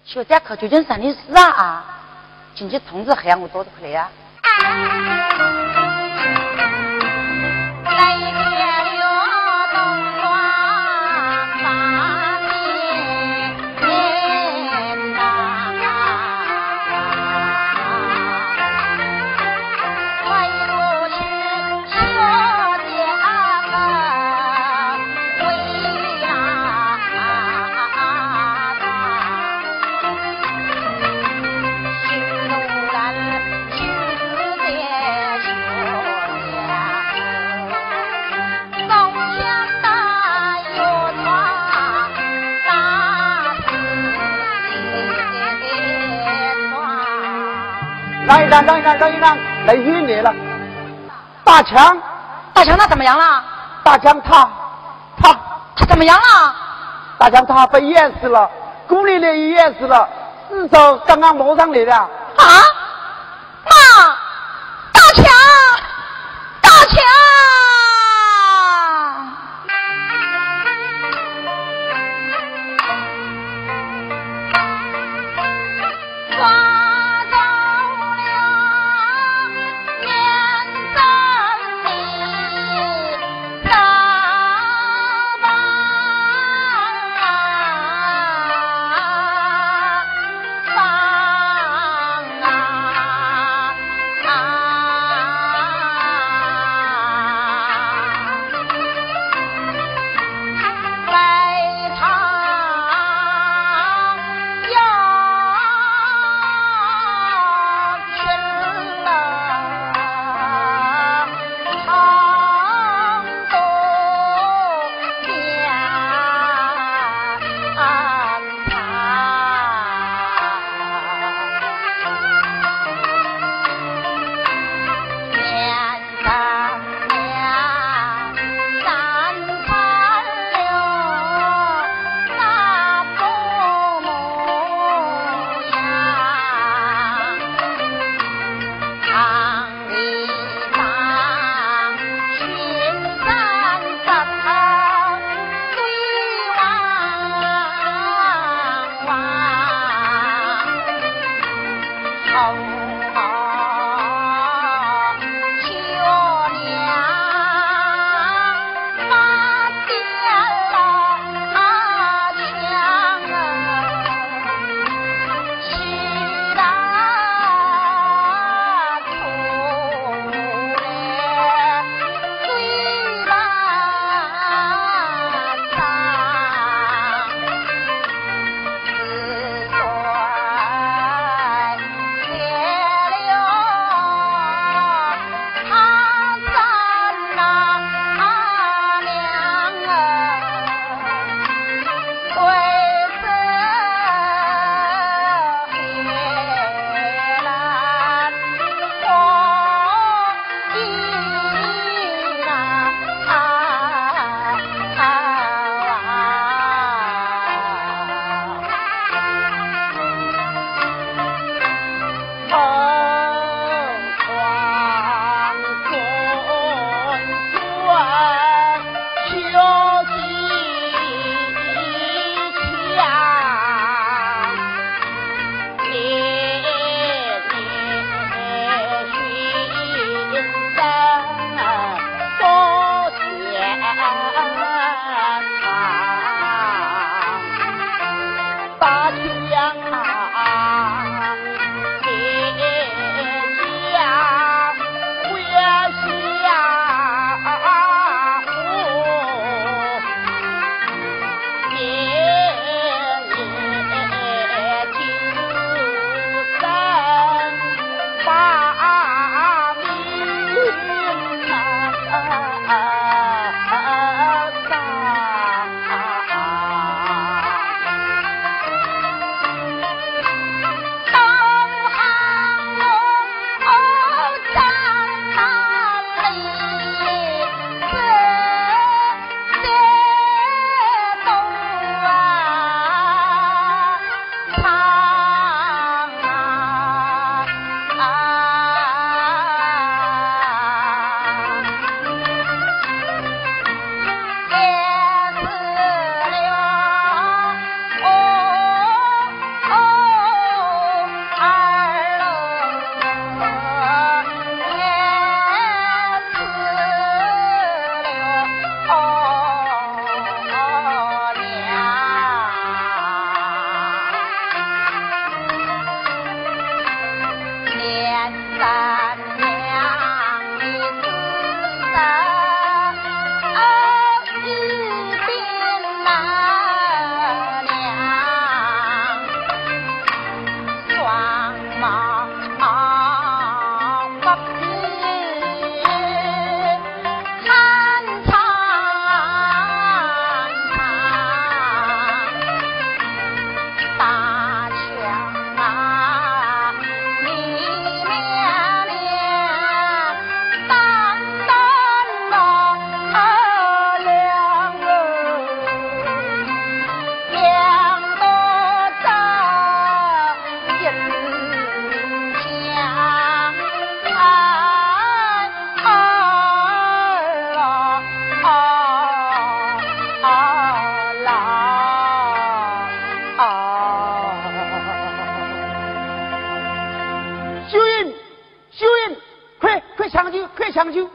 学家可究竟啥的事啊？进去通知黑暗我多的回来啊！ 让一让，来晕你了。大强他怎么样了？ 大强他怎么样了？ 大强他被淹死了，孤立的淹死了，尸首刚刚摸上来的。 啊！妈！大强！ 啊！ 相救。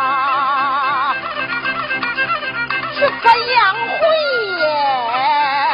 这个杨辉耶。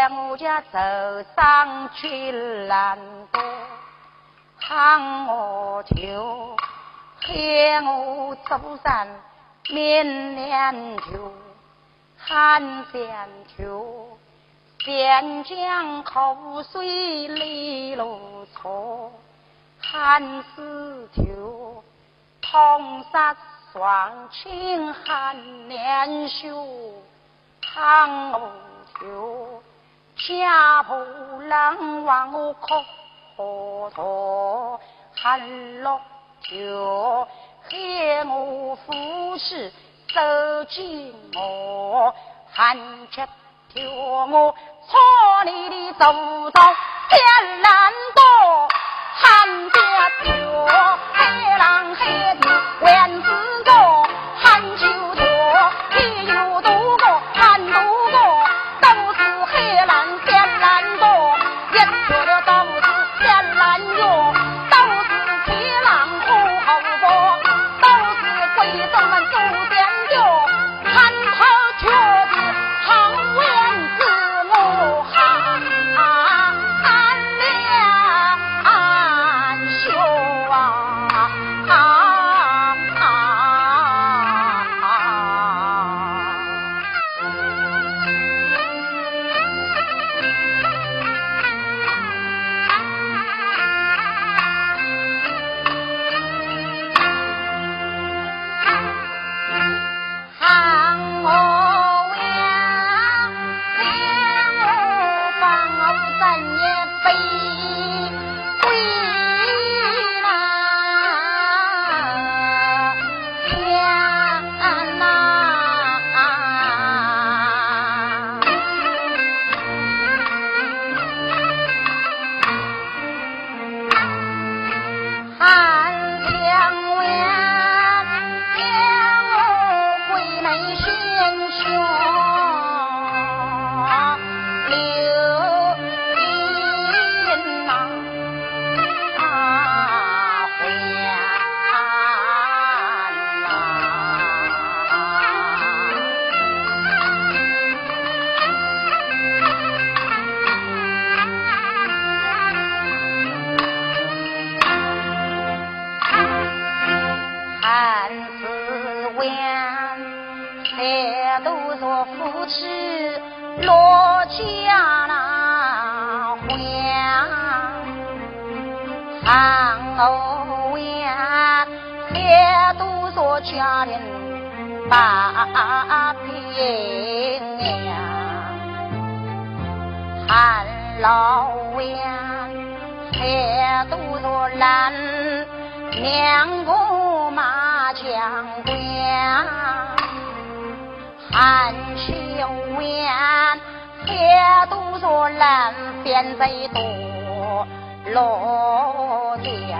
我家走上去难过，喊我求，喊我走上面两球，喊三球，边疆口水里路错，喊四球，痛杀双亲喊两袖，喊五球，家婆人往我哭河头，喊六球，喊我夫妻走进我，喊七球，我操你的走到天南多，喊八球，黑狼黑子万子多，喊九球，一有多个喊多个，都是黑狼天南多，一球的都是天南哟，都是铁狼虎后波，都是鬼子们祖先哟，喊他确实好万子我喊落家那还喊欧呀，也都说家人把平呀，喊老呀，也都说蓝两个麻将馆。喊秋园，也都说蓝边最多落家，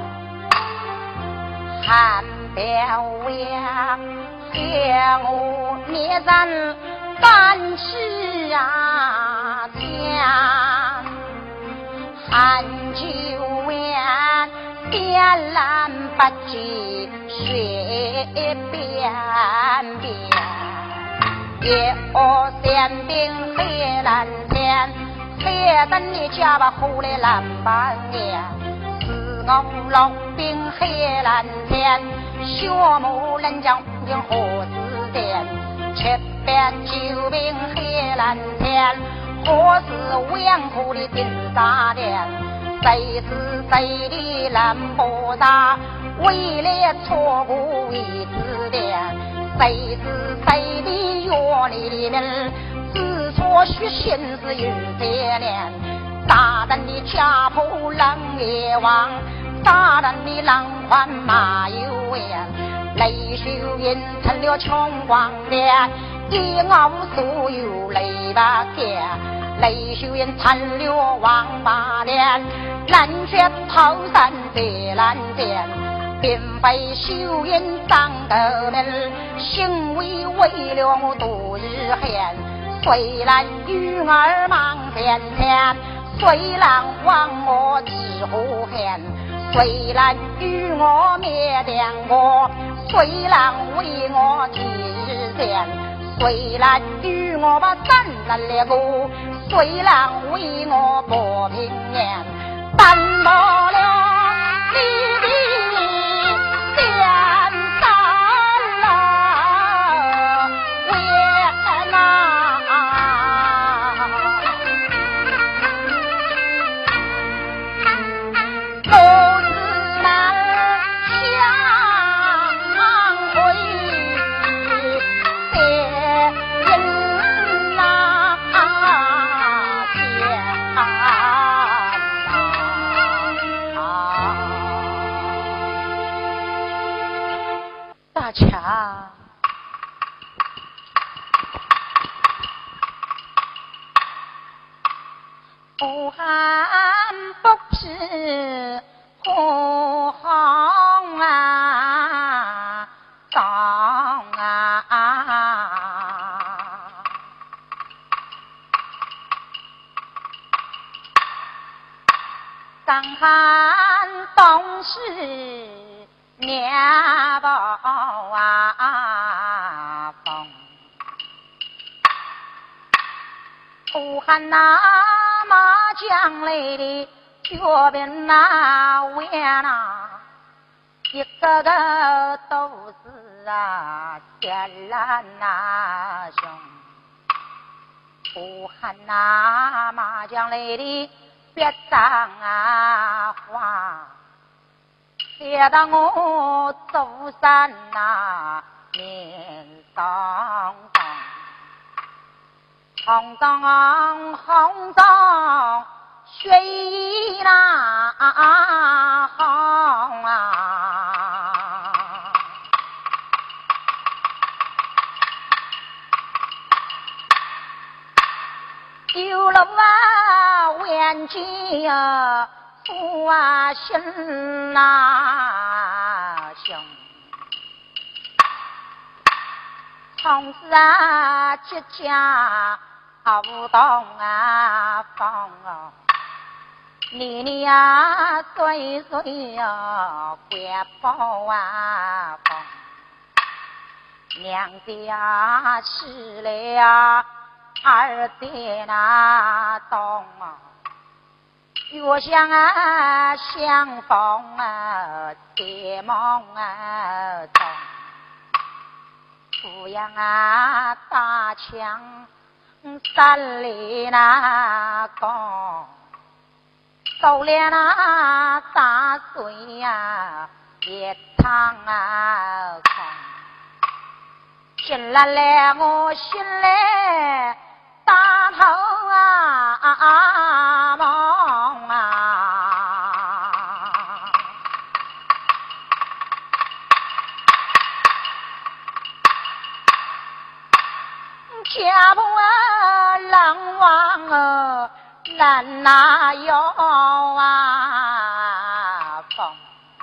喊表呀，也我灭人干吃啊家，喊秋园，边蓝不及雪边边。夜我三兵黑蓝天，黑等你家把虎来蓝半年，四我老兵黑蓝天，血木人将兵何子点，七百九兵黑蓝天，何是乌苦的定沙点，谁是谁的蓝波大，为了错过一字点。谁是谁的药里面，自错虚心是有这年，大人的家婆狼也亡，大人的狼环马有眼，雷秀银成了穷光脸，一熬所有雷把天，雷秀银成了王八脸，蓝血头山在蓝天。并非修因长得门，行为为了我度日闲。虽然女儿忙天天，虽然亡我知乎hen，虽然与我灭点我，虽然为我几日闲， 虽然与我把三难了个，虽然为我不平安，但不了你的江山了，为哪？都是难相会。大强，武汉不是火红啊，脏啊，江汉东市。面包啊风，武汉那麻将里的脚边那弯呐，一个个都是啊天蓝呐熊。武汉那麻将里的别张啊花。写到我舟山那面上红中红中雪意那红啊，有了啊万金啊父啊心呐兄，从此啊结家不动啊风哦，年年啊岁岁啊关包啊风，娘家吃了二爹那东啊。月相啊，相逢啊，蝶梦啊，东；富阳啊，大枪山里那高；走了那大水呀，一趟啊空。醒来了，我醒来，大头啊梦啊，家不狼王啊，难哪有啊风，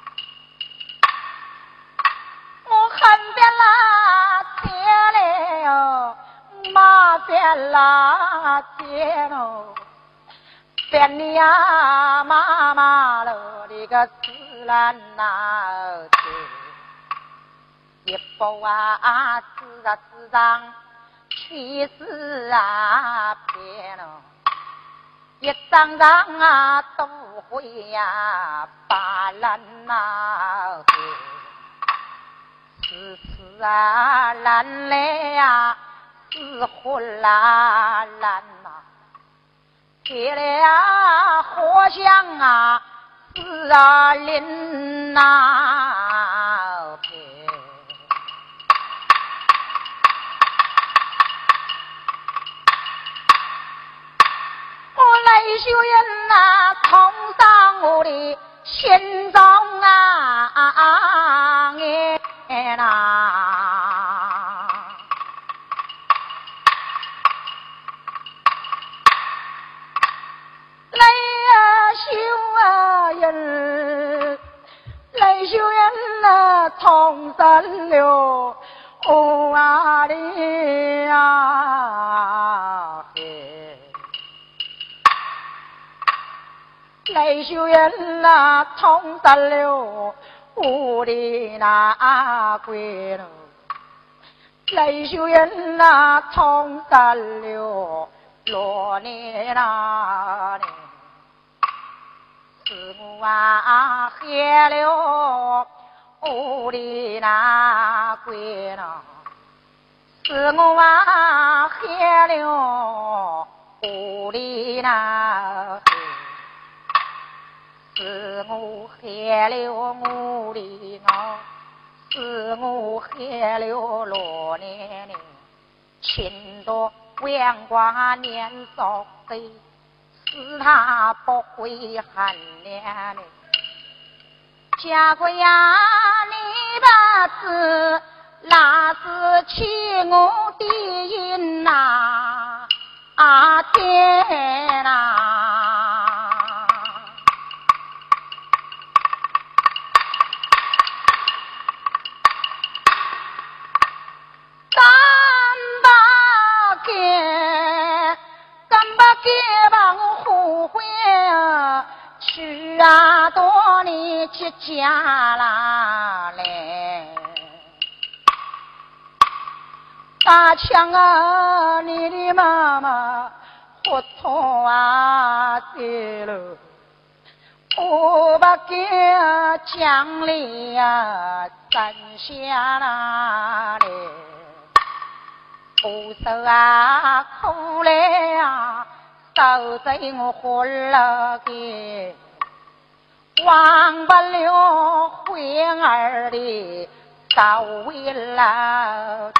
我恨遍了天了。马变啦天哦，变你呀妈妈了你个死烂呐天，一步啊自让去世啊变了，一张张啊都会呀把烂呐天，死啊烂来呀。是昏啦烂呐，铁了火香啊，是啊林呐别。我泪羞人呐，痛伤我的心中啊哎呐。泪羞人啊，痛散了我啊的啊嘿，泪羞人啊，痛散了我的那归了， 泪秀人那冲干了罗年那年，是我啊害了屋里那鬼呐，是我啊害了屋里那鬼，是我害了屋里我。是我害了罗年年，情多阳光年少岁，是他不会寒年年。家国呀，你不知那是欺我的人呐，天呐！去啊，多你去家啦嘞！大强啊，你的妈妈活脱啊对了，我把给奖励啊攒下啦嘞，不手啊苦嘞啊！都在我活了的，忘不了慧儿的早为了的，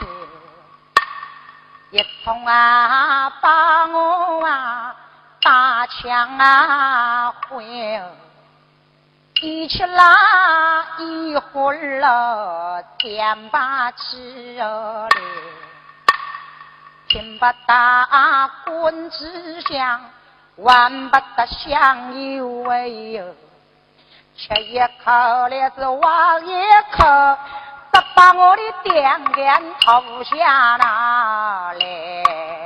一通啊把我啊打枪啊回，一起啦一会儿了天把吃了的。天不打棍子响，碗不得香油味哟，吃一口咧是挖一口，只把我的电源投下那来。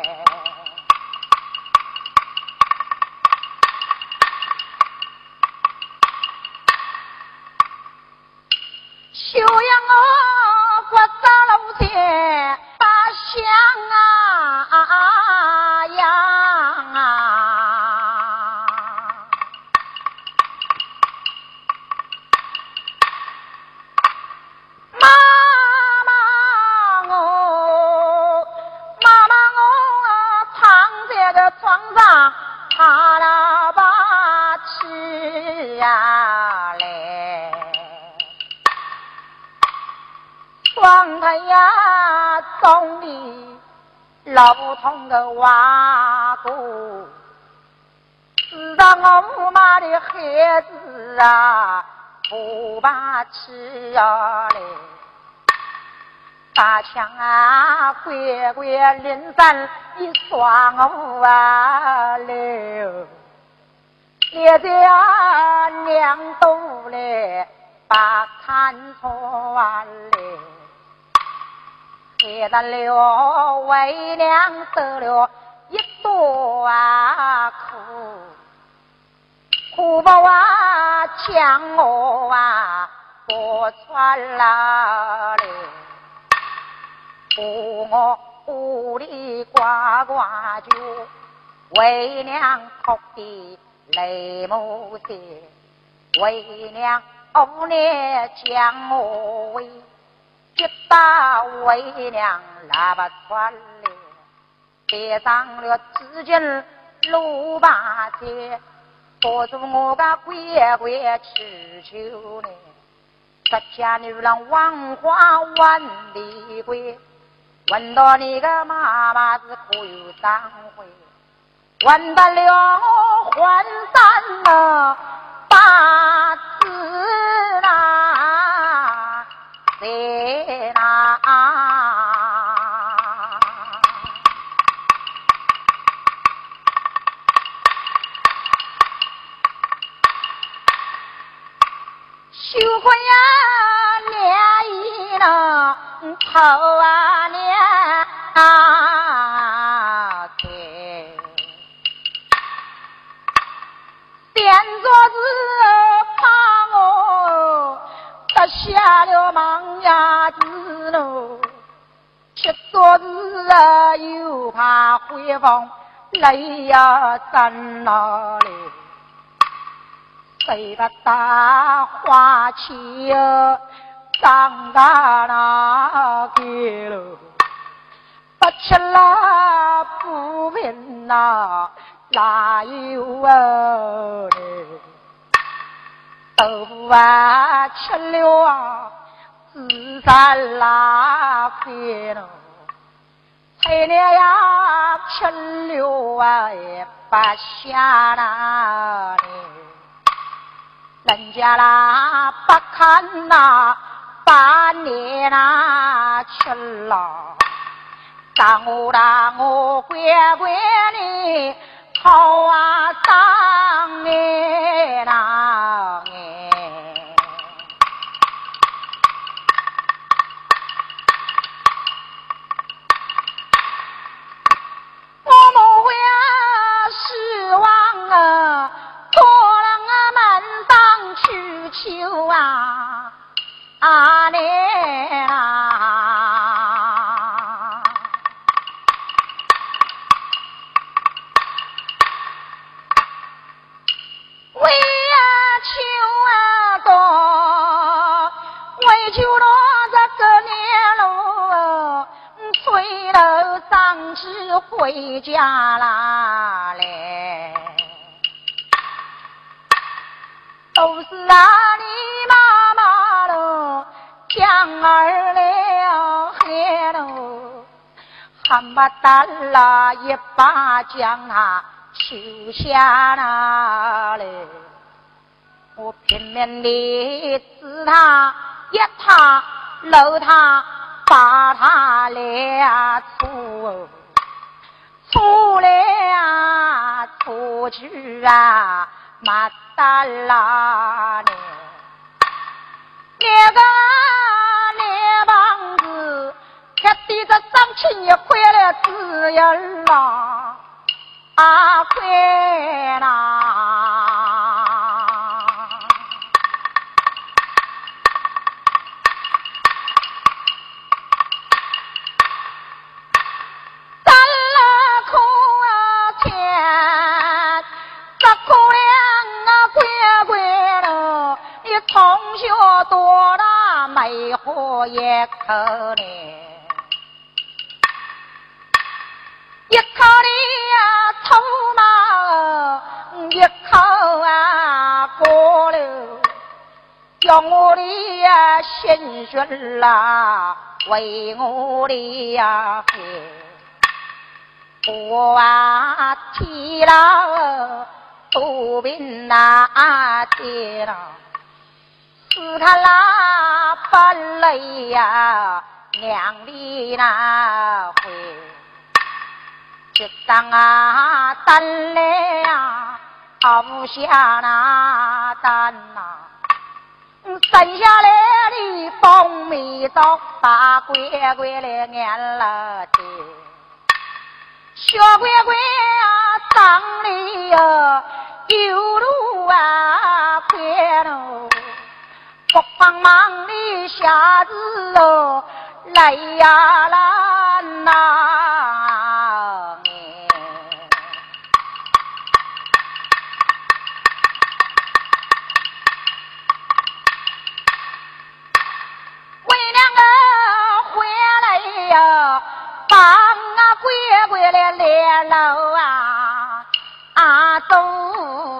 修养我过早路前把香呀妈妈我躺在个床上哈喇叭吃呀嘞，双腿呀中的老痛的挖骨，知道我妈的孩子啊不把吃啊嘞，大枪啊乖乖临山一耍我啊嘞，也在啊娘都嘞把看错啊嘞。给得了为娘得了一多啊苦，苦不啊将我啊拨穿了嘞，扶我屋里呱呱叫，为娘哭的泪目斜，为娘后年将我为一把为娘喇叭穿了，别上了紫金路把街，拖住我个乖乖吃酒呢。这家女郎万花万里归，问到你个妈妈是可有三回，问得了还山了八字啦。在哪？绣花呀，娘一了头啊娘啊对，点着子怕我得下了忙呀子喽，吃却昨日又怕回风泪呀沾哪里？谁把大花旗长大那给了？不吃了不问哪有豆腐吃了自杀拉飞了，菜鸟呀吃了也不下那人家啦不看那把你那吃了，让我乖乖你好上你那我们会失望多了我们当去求你为求多，为求多这个年喽，催了丧子回家啦嘞，都是你妈妈喽，将儿了黑喽，还把蛋啦一把将他求下那嘞，我拼命地指他一他搂他把他俩出来出去马达拉呢，那个那帮子看地这上亲也亏了自由了亏啦从小多大没喝一口呢，一口的臭毛，一口过了，叫我的心血为我的我提了肚病提了。是他拉把泪娘的那回，就当担来不下那担生下来的蜂蜜粥把乖乖来念了的，小乖乖长里有路快喽。不帮忙的下子来呀啦那为娘回来帮乖乖来练喽走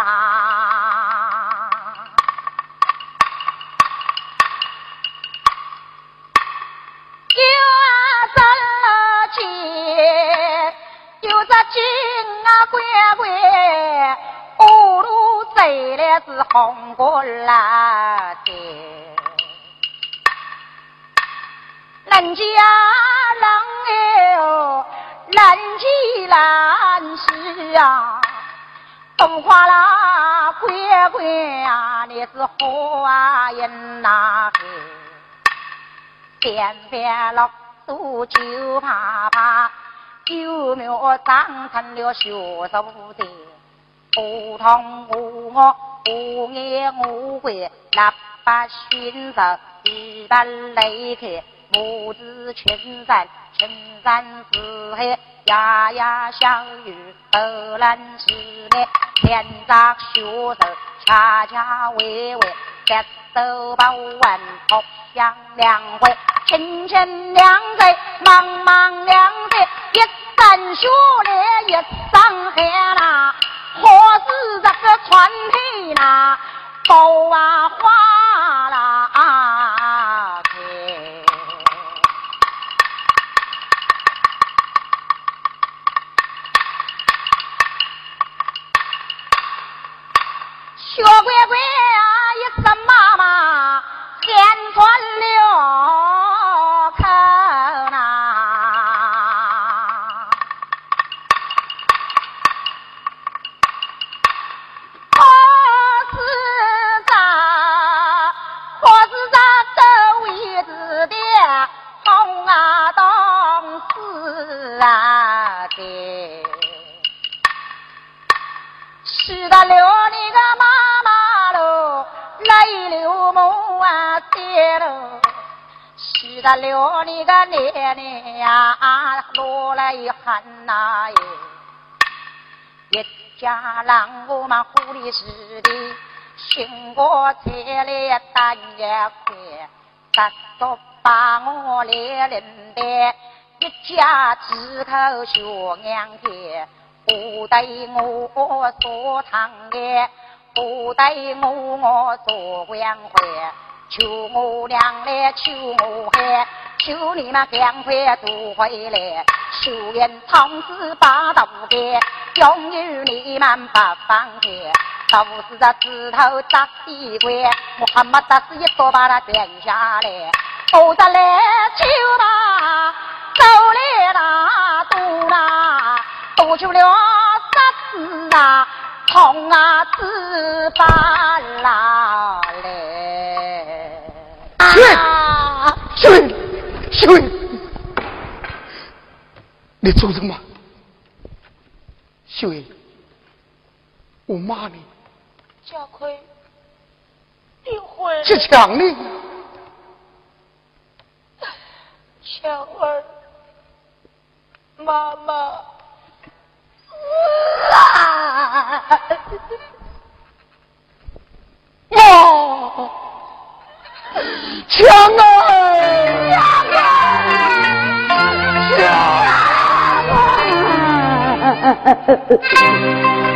有这金乖乖五路走来是红过来的，人家人难起难是东花啦乖乖你是花人哪边边落都就怕有没有长成了学手的不同我无眼无鬼那把寻着一般雷克父子群山，群山四海，呀呀相遇，荷兰是内，天杂学手，恰恰微微，白头包完，头香两回，亲亲两岁，茫茫两岁，一山雪烈，一上海啦，何是这个传奇啦？宝啊花啦学乖乖啊，一声妈妈先传了口呐，我是这位置的红啊东四啊的，是的留你个妈妈喽，泪流目啊跌喽，是的留你个奶奶呀，落泪汗呐耶。一家人我们护理师的，兴过菜来蛋也快，咱都把我来领的，一家只口学娘天，不对我所唱的，不对我所关怀，求我娘来求我孩，求你们赶快都回来，求愿长子把道别，永远你们不放开，都是这指头扎地龟，穆罕默德是一刀把他点下来，走着来求吧，走来打赌啦，赌出了啥子啊，痛啊自发啦嘞！ 水，你做什么？水，我骂你。 小葵，你会去抢你。 巧儿，妈妈。 哇！强啊！强啊！